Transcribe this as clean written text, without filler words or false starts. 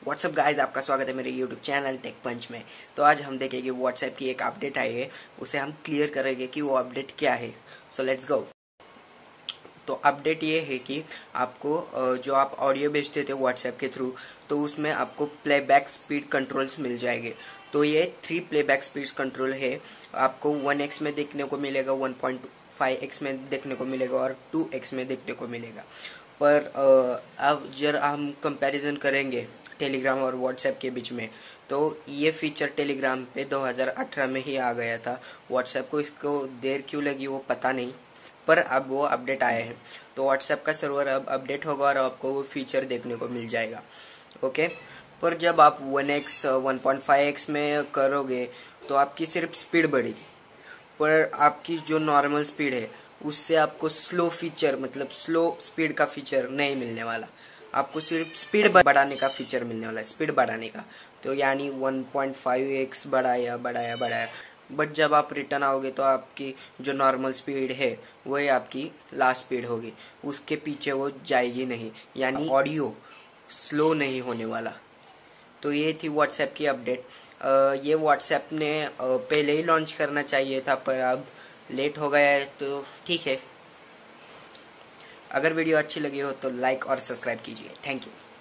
WhatsApp guys, आपका स्वागत है मेरे यूट्यूब चैनल टेक पंच में। तो आज हम देखेंगे व्हाट्सएप की एक अपडेट आई है, उसे हम क्लियर करेंगे कि वो अपडेट क्या है। So let's go. तो अपडेट ये है कि आपको जो आप ऑडियो भेजते थे व्हाट्सएप के थ्रू, तो उसमें आपको प्लेबैक स्पीड कंट्रोल्स मिल जाएंगे। तो ये 3 प्लेबैक स्पीड कंट्रोल है। आपको 1x में देखने को मिलेगा, 1.5x में देखने को मिलेगा और 2x में देखने को मिलेगा। पर अब जब हम कंपैरिजन करेंगे टेलीग्राम और व्हाट्सएप के बीच में, तो ये फीचर टेलीग्राम पे 2018 में ही आ गया था। व्हाट्सएप को इसको देर क्यों लगी वो पता नहीं, पर अब वो अपडेट आया है। तो व्हाट्सएप का सर्वर अब अपडेट होगा और आपको वो फीचर देखने को मिल जाएगा। ओके, पर जब आप 1x 1.5x में करोगे तो आपकी सिर्फ स्पीड बढ़ेगी, पर आपकी जो नॉर्मल स्पीड है उससे आपको स्लो फीचर, मतलब स्लो स्पीड का फीचर नहीं मिलने वाला। आपको सिर्फ स्पीड बढ़ाने का फीचर मिलने वाला है, स्पीड बढ़ाने का। तो यानी 1.5x बढ़ाया बढ़ाया बढ़ाया, बट जब आप रिटर्न आओगे तो आपकी जो नॉर्मल स्पीड है वही आपकी लास्ट स्पीड होगी, उसके पीछे वो जाएगी नहीं, यानी ऑडियो स्लो नहीं होने वाला। तो ये थी व्हाट्सएप की अपडेट। ये व्हाट्सएप ने पहले ही लॉन्च करना चाहिए था, पर अब लेट हो गया है, तो ठीक है। अगर वीडियो अच्छी लगी हो तो लाइक और सब्सक्राइब कीजिए। Thank you.